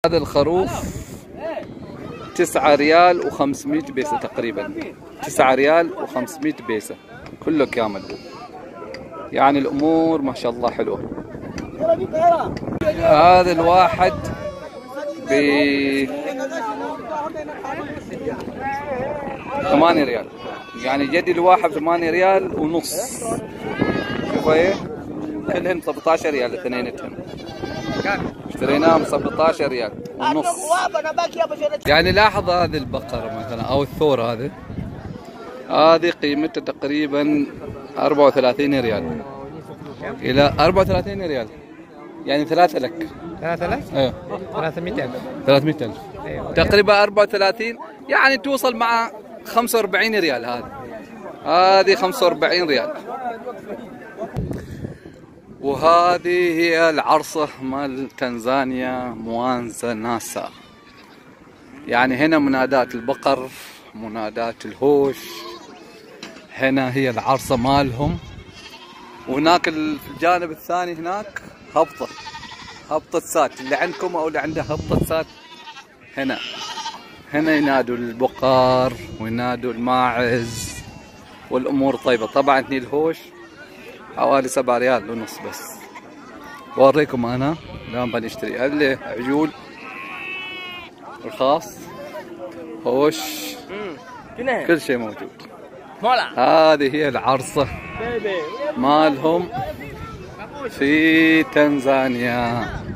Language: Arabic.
هذا الخروف 9 ريال و500 بيسة تقريبا. 9 ريال و500 بيسة كله كامل. يعني الأمور ما شاء الله حلوة. هذا الواحد ب 8 ريال. يعني جدي الواحد 8 ريال ونص. شوفوا ايه كلهم 17 ريال اثنينتهم. اشتريناهم 17 ريال ونص. يعني لاحظ هذه البقرة مثلا او الثور هذه قيمتها تقريبا 34 ريال الى 34 ريال. يعني 3 لك. 3000؟ ايوه 300,000. 300,000 ايوه تقريبا 34. يعني توصل مع 45 ريال. هذه 45 ريال. وهذه هي العرصة مال تنزانيا موانزا ناسا. يعني هنا منادات البقر، منادات الهوش، هنا هي العرصة مالهم. وهناك في الجانب الثاني هناك هبطة سات. اللي عندكم او اللي عنده هبطة سات هنا ينادوا البقر وينادوا الماعز والامور طيبة. طبعا هني الهوش حوالي 7 ريال ونص بس. بوريكم انا الان بنشتري هل عجول رخاص هوش كل شيء موجود. هذه هي العرصة مالهم في تنزانيا.